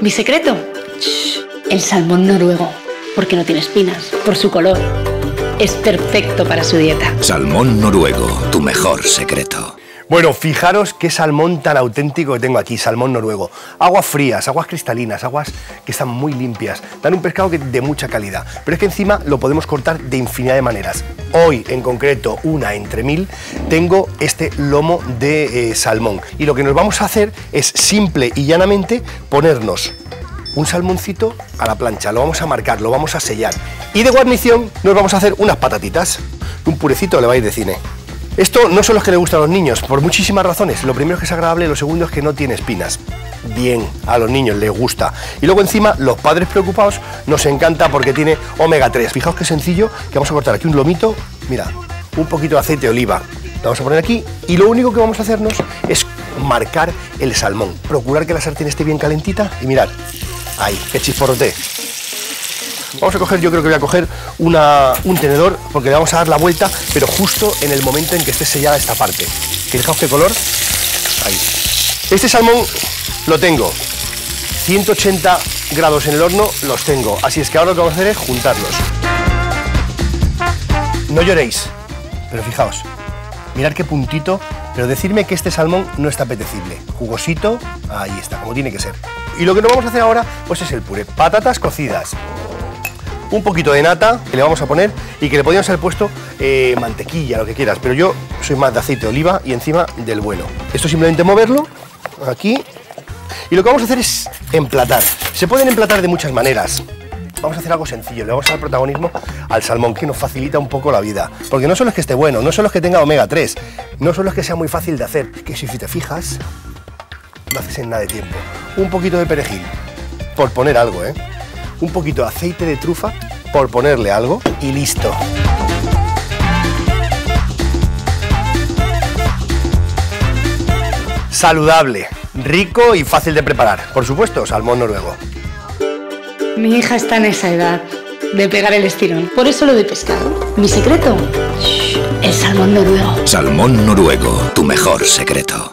¿Mi secreto? El salmón noruego, porque no tiene espinas, por su color. Es perfecto para su dieta. Salmón noruego, tu mejor secreto. Bueno, fijaros qué salmón tan auténtico que tengo aquí, salmón noruego. Aguas frías, aguas cristalinas, aguas que están muy limpias. Dan un pescado de mucha calidad. Pero es que encima lo podemos cortar de infinidad de maneras. Hoy, en concreto, una entre 1000, tengo este lomo de salmón. Y lo que nos vamos a hacer es simple y llanamente ponernos un salmoncito a la plancha. Lo vamos a marcar, lo vamos a sellar. Y de guarnición nos vamos a hacer unas patatitas. Un purecito le va a ir de cine. Esto no son los que le gustan a los niños, por muchísimas razones. Lo primero es que es agradable, lo segundo es que no tiene espinas. Bien, a los niños les gusta. Y luego encima, los padres preocupados, nos encanta porque tiene omega 3. Fijaos qué sencillo, que vamos a cortar aquí un lomito, mira, un poquito de aceite de oliva. Lo vamos a poner aquí y lo único que vamos a hacernos es marcar el salmón. Procurar que la sartén esté bien calentita y mirad, ahí, que chisporrotee. Vamos a coger, yo creo que voy a coger un tenedor porque le vamos a dar la vuelta, pero justo en el momento en que esté sellada esta parte. Fijaos qué color. Ahí. Este salmón lo tengo 180 grados en el horno, los tengo. Así es que ahora lo que vamos a hacer es juntarlos. No lloréis, pero fijaos, mirad qué puntito, pero decirme que este salmón no está apetecible. Jugosito, ahí está, como tiene que ser. Y lo que nos vamos a hacer ahora, pues es el puré. Patatas cocidas. Un poquito de nata que le vamos a poner y que le podríamos haber puesto mantequilla, lo que quieras, pero yo soy más de aceite de oliva y encima del bueno. Esto simplemente moverlo aquí y lo que vamos a hacer es emplatar. Se pueden emplatar de muchas maneras. Vamos a hacer algo sencillo, le vamos a dar protagonismo al salmón, que nos facilita un poco la vida, porque no solo es que esté bueno, no solo es que tenga omega 3, no solo es que sea muy fácil de hacer, que si te fijas, lo haces en nada de tiempo. Un poquito de perejil, por poner algo, un poquito de aceite de trufa, por ponerle algo, y listo. Saludable, rico y fácil de preparar. Por supuesto, salmón noruego. Mi hija está en esa edad de pegar el estirón. Por eso lo de pescado. ¿Mi secreto? El salmón noruego. Salmón noruego, tu mejor secreto.